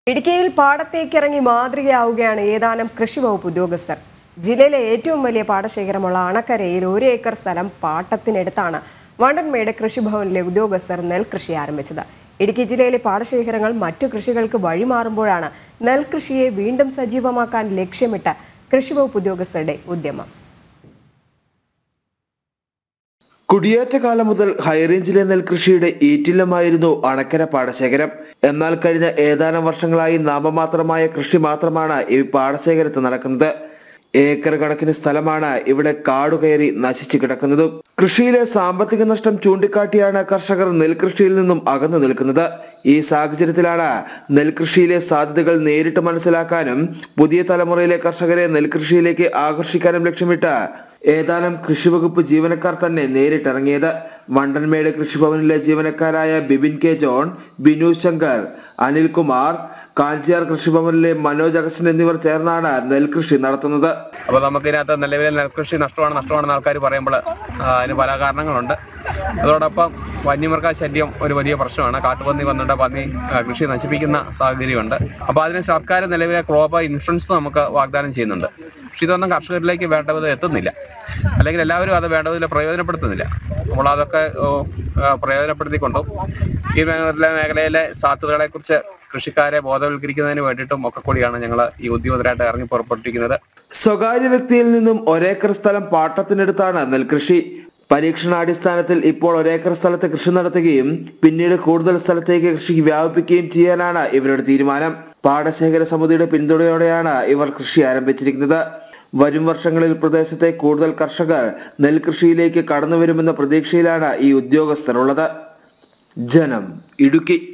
ഇടുക്കിയിൽ പാടത്തേക്കിറങ്ങി മാതൃകയാവുകയാണ് ഏതാനും കൃഷിവകുപ്പ് ഉദ്യോഗസ്ഥർ. ജില്ലയിലെ ഏറ്റവും വലിയ പാടശേഖരമുള്ള അണക്കരയിൽ 1 ഏക്കർ സ്ഥലം പാട്ടത്തിനെടുത്താണ് വണ്ടൻമേട് കൃഷിഭവനിലെ ഉദ്യോഗസ്ഥർ നെൽകൃഷി ആരംഭിച്ചത്. ഇടുക്കി ജില്ലയിലെ പാടശേഖരങ്ങൾ മറ്റു കൃഷികൾക്ക് വഴിമാറുമ്പോഴാണ് നെൽകൃഷിയെ വീണ്ടും സജീവമാക്കാൻ ലക്ഷ്യമിട്ട കൃഷിവകുപ്പ് ഉദ്യോഗസ്ഥരുടെ ഉദ്യമം. കുടിയേറ്റ കാലം മുതൽ ഹൈറേഞ്ചിലെ നെൽകൃഷിയുടെ ഈറ്റില്ലമായിരുന്നു അണക്കര പാടശേഖരം. എന്നാൽ കഴിഞ്ഞ ഏതാനും വർഷങ്ങളായി നാമമാത്രമായ കൃഷി മാത്രമാണ് ഈ പാടശേഖരത്ത് നടക്കുന്നത്. ഏക്കർ കണക്കിന് സ്ഥലമാണ് ഇവിടെ കാടുകയറി നശിച്ചു കിടക്കുന്നത്. കൃഷിയിലെ സാമ്പത്തിക നഷ്ടം ചൂണ്ടിക്കാട്ടിയാണ് കർഷകർ നെൽകൃഷിയിൽ നിന്നും അകന്നു നിൽക്കുന്നത്. ഈ സാഹചര്യത്തിലാണ് നെൽകൃഷിയിലെ സാധ്യതകൾ നേരിട്ട് മനസ്സിലാക്കാനും പുതിയ തലമുറയിലെ കർഷകരെ നെൽകൃഷിയിലേക്ക് ആകർഷിക്കാനും ലക്ഷ്യമിട്ട് ഏതാനും കൃഷിവകുപ്പ് ജീവനക്കാർ തന്നെ നേരിട്ടിറങ്ങിയത്. വണ്ടൻമേട് കൃഷിഭവനിലെ ജീവനക്കാരായ ബിബിൻ കെ ജോൺ, ബിനു ശങ്കർ, അനിൽകുമാർ, കാഞ്ചിയാർ കൃഷിഭവനിലെ മനോജ് അഗസ്റ്റൻ എന്നിവർ ചേർന്നാണ് നെൽകൃഷി നടത്തുന്നത്. അപ്പോൾ നമുക്കിതിനകത്ത് നിലവിലെ നെൽകൃഷി നഷ്ടമാണെന്ന് ആൾക്കാർ പറയുമ്പോൾ അതിന് പല കാരണങ്ങളുണ്ട്. അതോടൊപ്പം വന്യമൃഗ ശല്യം ഒരു വലിയ പ്രശ്നമാണ്. കാട്ടുപന്നി വന്നിട്ട് പന്നി കൃഷി നശിപ്പിക്കുന്ന സാഹചര്യമുണ്ട്. അപ്പോൾ അതിന് സർക്കാർ നിലവിലെ ക്രോപ്പ് ഇൻഷുറൻസ് നമുക്ക് വാഗ്ദാനം ചെയ്യുന്നുണ്ട്. പക്ഷെ ഇതൊന്നും കർഷകരിലേക്ക് വേണ്ട വിധം എത്തുന്നില്ല, അല്ലെങ്കിൽ എല്ലാവരും അത് വേണ്ട വിധം പ്രയോജനപ്പെടുത്തുന്നില്ല. അപ്പോൾ അതൊക്കെ പ്രയോജനപ്പെടുത്തിക്കൊണ്ടും ഈ മേഖലയിലെ സാധ്യതകളെക്കുറിച്ച് കൃഷിക്കാരെ ബോധവൽക്കരിക്കുന്നതിന് വേണ്ടിയിട്ടും ഒക്കെ കൂടിയാണ് ഞങ്ങൾ ഈ ഉദ്യോഗസ്ഥരായിട്ട് ഇറങ്ങി പുറപ്പെട്ടിരിക്കുന്നത്. സ്വകാര്യ വ്യക്തിയിൽ നിന്നും 1 ഏക്കർ സ്ഥലം പാട്ടത്തിനെടുത്താണ് നെൽകൃഷി. പരീക്ഷണാടിസ്ഥാനത്തിൽ ഇപ്പോൾ 1 ഏക്കർ സ്ഥലത്ത് കൃഷി നടത്തുകയും പിന്നീട് കൂടുതൽ സ്ഥലത്തേക്ക് കൃഷി വ്യാപിപ്പിക്കുകയും ചെയ്യാനാണ് ഇവരുടെ തീരുമാനം. പാടശേഖര സമിതിയുടെ പിന്തുണയോടെയാണ് ഇവർ കൃഷി ആരംഭിച്ചിരിക്കുന്നത്. വരും വർഷങ്ങളിൽ പ്രദേശത്തെ കൂടുതൽ കർഷകർ നെൽകൃഷിയിലേക്ക് കടന്നുവരുമെന്ന പ്രതീക്ഷയിലാണ് ഈ ഉദ്യോഗസ്ഥർ ഉള്ളത്. ജനം, ഇടുക്കി.